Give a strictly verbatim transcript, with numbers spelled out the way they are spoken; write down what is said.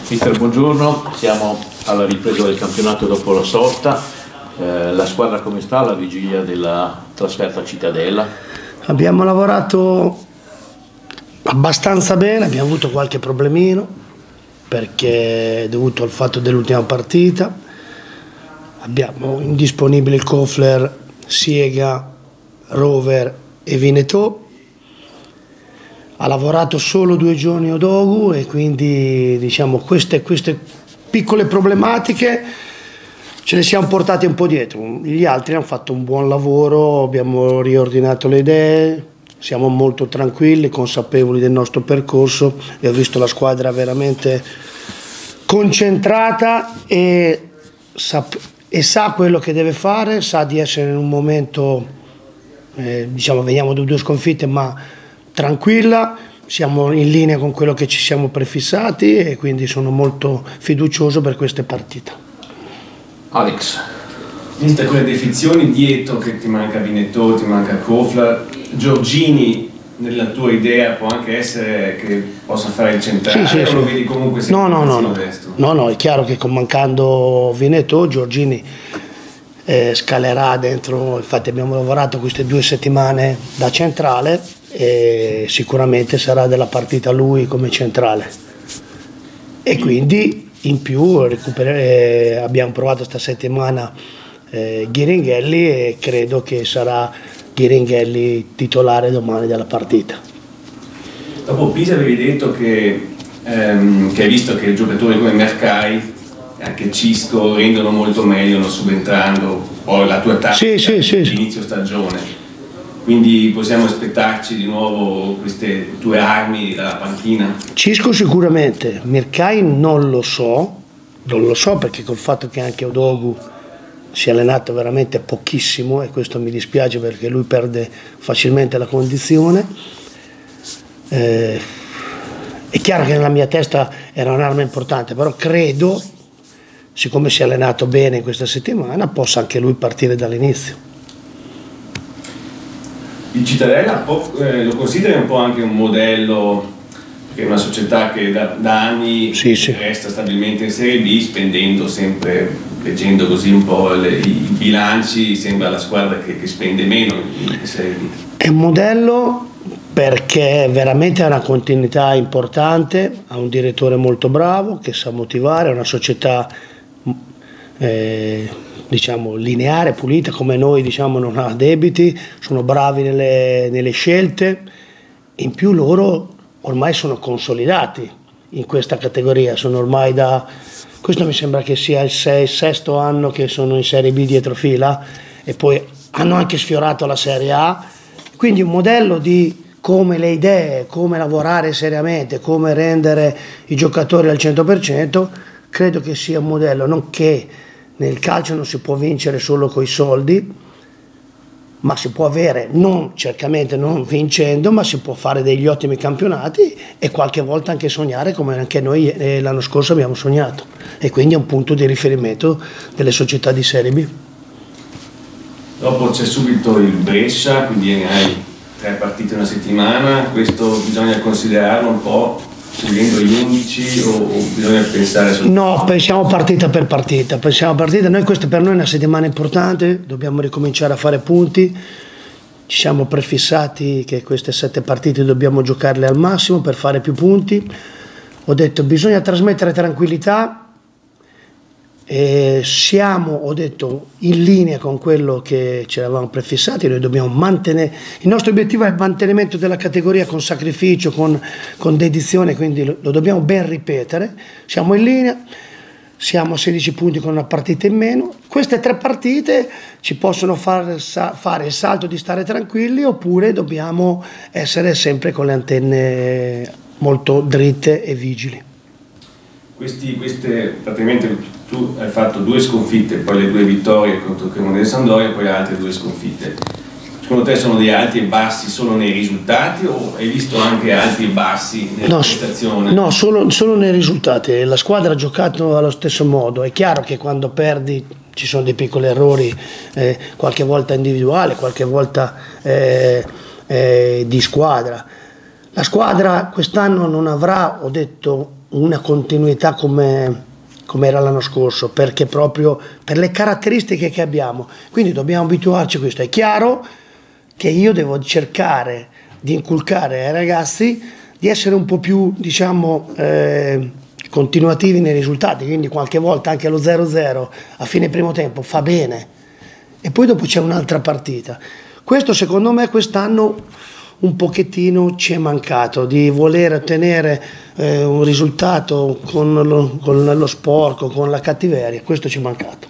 Mister, buongiorno, siamo alla ripresa del campionato dopo la sosta. Eh, la squadra come sta alla vigilia della trasferta a Cittadella? Abbiamo lavorato abbastanza bene, abbiamo avuto qualche problemino perché dovuto al fatto dell'ultima partita. Abbiamo indisponibili il Kofler, Siega, Rover e Vinetò. Ha lavorato solo due giorni Odogu e quindi diciamo queste, queste piccole problematiche ce le siamo portate un po' dietro. Gli altri hanno fatto un buon lavoro, abbiamo riordinato le idee, siamo molto tranquilli, consapevoli del nostro percorso e ho visto la squadra veramente concentrata e sa, e sa quello che deve fare, sa di essere in un momento, eh, diciamo veniamo da due sconfitte ma tranquilla, siamo in linea con quello che ci siamo prefissati e quindi sono molto fiducioso per queste partite. Alex. Viste quelle definizioni dietro che ti manca Vinetò, ti manca Kofler, Giorgini nella tua idea può anche essere che possa fare il centrale, sì, sì, o sì. lo vedi comunque no, no, no, no. destro? No, no, è chiaro che con mancando Vinetò, Giorgini eh, scalerà dentro, infatti abbiamo lavorato queste due settimane da centrale e sicuramente sarà della partita lui come centrale e quindi in più eh, abbiamo provato sta settimana eh, Ghiringhelli e credo che sarà Ghiringhelli titolare domani della partita. Dopo Pisa avevi detto che, ehm, che hai visto che giocatori come Mercai e anche Cisco rendono molto meglio non subentrando, poi la tua tattica sì, sì, sì, all'inizio stagione. Quindi possiamo aspettarci di nuovo queste due armi dalla panchina? Cisco sicuramente, Mercai non lo so, non lo so perché col fatto che anche Odogu si è allenato veramente pochissimo e questo mi dispiace perché lui perde facilmente la condizione. Eh, è chiaro che nella mia testa era un'arma importante, però credo, siccome si è allenato bene in questa settimana, possa anche lui partire dall'inizio. Il Cittadella eh, lo consideri un po' anche un modello, che è una società che da, da anni sì, sì. resta stabilmente in Serie B, spendendo sempre, leggendo così un po' le, i bilanci, sembra la squadra che, che spende meno in Serie B. È un modello perché veramente ha una continuità importante, ha un direttore molto bravo che sa motivare, è una società eh, diciamo lineare, pulita, come noi, diciamo non ha debiti, sono bravi nelle, nelle scelte, in più loro ormai sono consolidati in questa categoria, sono ormai da, questo mi sembra che sia il sei, sesto anno che sono in Serie B dietro fila e poi hanno anche sfiorato la Serie A, quindi un modello di come le idee, come lavorare seriamente, come rendere i giocatori al cento per cento, credo che sia un modello, non che nel calcio non si può vincere solo coi soldi, ma si può avere, non certamente non vincendo, ma si può fare degli ottimi campionati e qualche volta anche sognare come anche noi eh, l'anno scorso abbiamo sognato. E quindi è un punto di riferimento delle società di Serie B. Dopo c'è subito il Brescia, quindi hai tre partite in una settimana, questo bisogna considerarlo un po'. Seguendo gli undici o, o bisogna pensare su... No, pensiamo partita per partita, pensiamo partita, noi questa per noi è una settimana importante, dobbiamo ricominciare a fare punti, ci siamo prefissati che queste sette partite dobbiamo giocarle al massimo per fare più punti, ho detto bisogna trasmettere tranquillità, e siamo, ho detto, in linea con quello che ci eravamo prefissati, noi dobbiamo mantenere, il nostro obiettivo è il mantenimento della categoria con sacrificio, con, con dedizione, quindi lo, lo dobbiamo ben ripetere, siamo in linea, siamo a sedici punti con una partita in meno, queste tre partite ci possono far, fare il salto di stare tranquilli oppure dobbiamo essere sempre con le antenne molto dritte e vigili. Questi, queste, praticamente tu hai fatto due sconfitte, poi le due vittorie contro Cremonese e Sampdoria e poi altre due sconfitte. Secondo te sono dei alti e bassi solo nei risultati o hai visto anche alti e bassi nella no, prestazione? No, solo, solo nei risultati. La squadra ha giocato allo stesso modo. È chiaro che quando perdi ci sono dei piccoli errori, eh, qualche volta individuale, qualche volta eh, eh, di squadra. La squadra quest'anno non avrà, ho detto, una continuità come, come era l'anno scorso, perché proprio per le caratteristiche che abbiamo, quindi dobbiamo abituarci a questo. È chiaro che io devo cercare di inculcare ai ragazzi di essere un po' più, diciamo, eh, continuativi nei risultati, quindi qualche volta anche lo zero zero a fine primo tempo fa bene e poi dopo c'è un'altra partita. Questo secondo me quest'anno un pochettino ci è mancato, di voler ottenere eh, un risultato con lo, con lo sporco, con la cattiveria, questo ci è mancato.